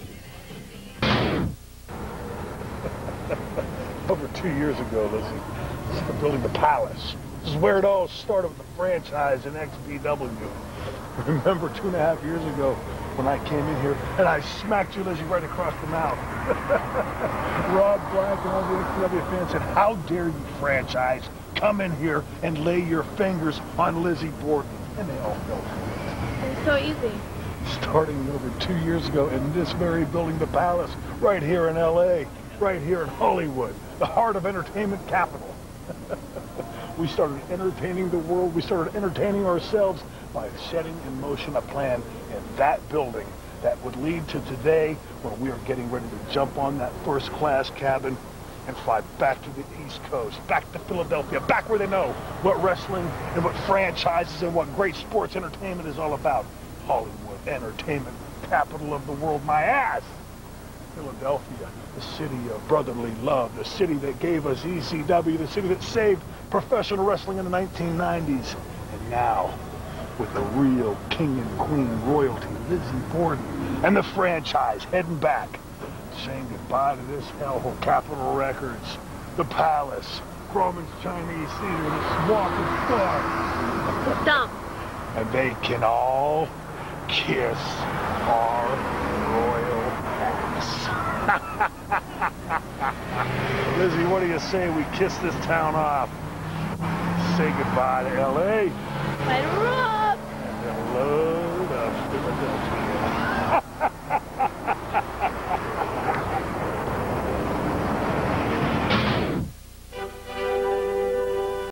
[SPEAKER 8] Over two years ago, Lizzie, started building the Palace. This is where it all started with the franchise in X P W. Remember two and a half years ago when I came in here and I smacked you, Lizzie, right across the mouth. Rob Black and all the X P W fans said, how dare you, franchise, come in here and lay your fingers on Lizzie Borden. And they all fell for it.
[SPEAKER 7] It's so easy.
[SPEAKER 8] Starting over two years ago in this very building, the Palace, right here in L A, right here in Hollywood, the heart of entertainment capital. We started entertaining the world. We started entertaining ourselves by setting in motion a plan in that building that would lead to today when we are getting ready to jump on that first-class cabin and fly back to the East Coast, back to Philadelphia, back where they know what wrestling and what franchises and what great sports entertainment is all about. Hollywood, entertainment capital of the world, my ass. Philadelphia, the city of brotherly love, the city that gave us E C W, the city that saved professional wrestling in the nineteen nineties. And now, with the real king and queen royalty, Lizzie Borden, and the franchise heading back, saying goodbye to this hellhole, Capitol Records, the Palace, Grauman's Chinese Theater, this walking star.
[SPEAKER 7] Dump.
[SPEAKER 8] And they can all kiss our royal ass. Lizzie, what do you say we kiss this town off? Say goodbye to L A.
[SPEAKER 7] Let it roll.